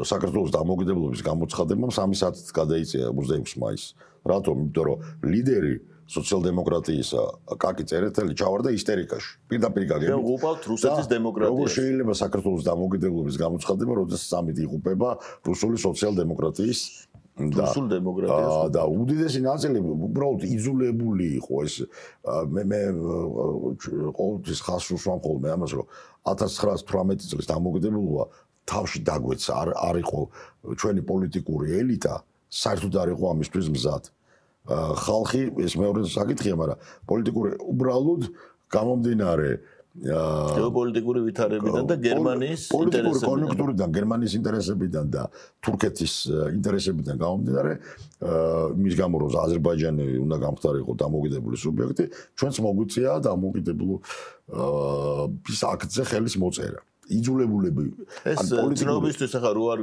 საქართველოს დამოუკიდებლობის გამოცხადებამ 3 საათით გადაიწია 26 მაისს. რატომ? იმიტომ რომ ლიდერი სოციალ-დემოკრატიისა კაკი წერეთელი ჩავარდა ისტერიკაში. პირდაპირ გაგებით. უყავთ რუსეთის დემოკრატია. როგორ შეიძლება საქართველოს დამოუკიდებლობის გამოცხადება, როდესაც სამით იღუპება რუსული სოციალ-დემოკრატიის რუსულ დემოკრატიას და უდიდესი ნაწილი უბრალოდ იზოლებული იყო ეს მე ყოველთვის ხას უსვამ ხოლმე ამას რომ 1918 წლის დამოუკიდებლობა თავში დაგვეცა არ იყო ჩვენი პოლიტიკური ელიტა საერთოდ არ იყო ამისთვის მზად ხალხი ეს მეორე საკითხია მაგრამ პოლიტიკური უბრალოდ გამომდინარე გეოპოლიტიკური ვითარებიდან და გერმანიის პოლიტიკური კონიუნქტურიდან, გერმანიის ინტერესებიდან და თურქეთის ინტერესებიდან გამომდინარე, მის გამო რომ აზერბაიჯანი უნდა გამხდარიყო დამოუკიდებელი სუბიექტი, ჩვენც მოგვიწია დამოუკიდებლობის აქტზე ხელის მოწერა. იძულებულები ეს ცნობისთვის ახლა რო არ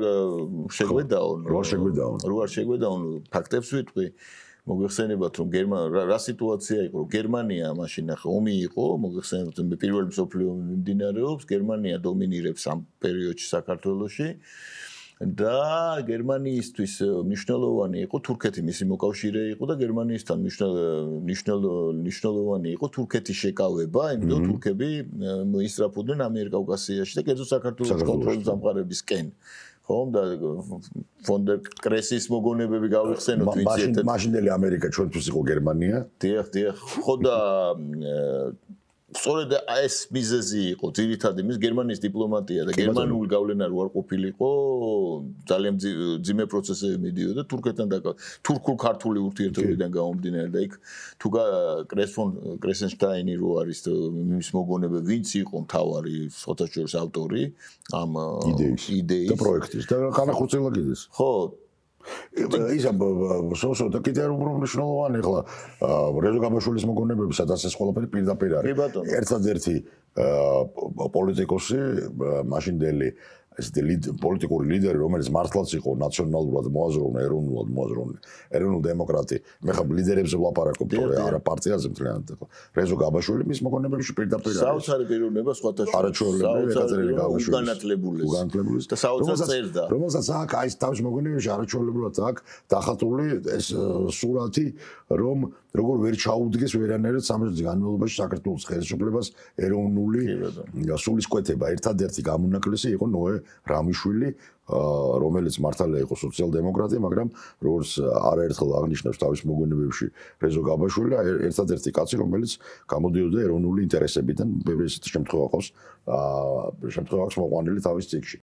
შეგვედაონ ფაქტებს ვიტყვი მოგეხსენებათ რომ რა სიტუაცია იყო რომ გერმანია მაშინ ახლა ომი იყო მოგეხსენებათ რომ პირველი მსოფლიო ომი მიმდინარეობს გერმანია დომინირებს ამ პერიოდში საქართველოში და გერმანიისთვის მნიშვნელოვანი იყო თურქეთი მისი მოკავშირე იყო და გერმანიისთან მნიშვნელოვანი იყო თურქეთის შეკავება იმიტომ თურქები ისრაფუდნენ ამიერკავკასიაში და კერძო საქართველოს კონტროლის დამყარებისკენ ხომ და ფონ დერ კრესის მოგონებები გავიხსენოთ ვინც მაშინდელი ამერიკა ჩვენთვის იყო გერმანია დიახ ხო და სწორედ ეს მიზეზი იყო ძირითადი მის გერმანიის დიპლომატია და გერმანული გავლენა რო არ ყოფილიყო ძალიან ძიმე პროცესები მიდიოდა თურქეთთან და თურქულ-ქართული ურთიერთობიდან გამომდინარე და იქ თუ კრესენშტაინი რო არის მის მოგონებები ვინც იყო მთავარი სოციალ ავტორი ამ იდეის და პროექტის და განახორციელა კიდეს ხო ისა სოციო და კიდე მნიშვნელოვანი ახლა რეზო გაბაშვილის მოგონებები სადაც ეს ყველაფერი პირდაპირ არის ერთადერთი პოლიტიკოსი მაშინდელი ესეთი პოლიტიკური ლიდერი რომელიც მართლაც იყო ნაციონალურად მოაზროვნე ეროვნულ დემოკრატი მე ხა ლიდერებზე ვლაპარაკობ თორე არა პარტიაზე მთლიანად ხო რეზო გაბაშვილი მის მოგონებებში პირდაპირ არის საოცარი პიროვნება სხვათა არაჩვეულები ეკატერინე გაბაშვილი უგანათლებული და საოცარ წერდა რომელსაც აქ აი თავის მოგონებებში არაჩვეულებრივად აქ დახატული ეს სურათი რომ როგორ ვერ ჩაუდგეს ვერანაირად სამეცნიერო განმავლობაში საქართველოს ხელისუფლებას ეროვნული სულისკვეთება ერთადერთი გამონაკლისი იყო ნოე რამიშვილი რომელიც მართალია იყო სოციალ-დემოკრატია მაგრამ როგორც არაერთხელ აღნიშნავს თავის მოგონებებში რეზო გაბაშვილი ერთადერთი კაცი რომელიც გამოდიოდა ეროვნული ინტერესებიდან ესეთი შემთხვევა ყავს მოყვანილი თავის წიგნში